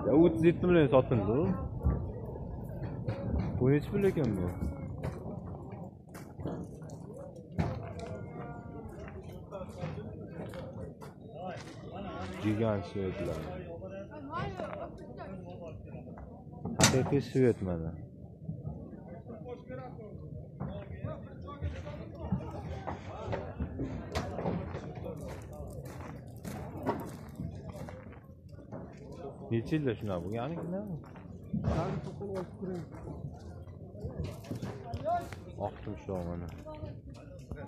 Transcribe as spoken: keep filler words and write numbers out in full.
Ya o'ttiz yetti million sotildi u. Bu nechi pul ekan bu? Gigant svetlar. Haqiqiy svet mana. Necha yilda shunaqa bo'lganikin-da? Oq tumshoq mana.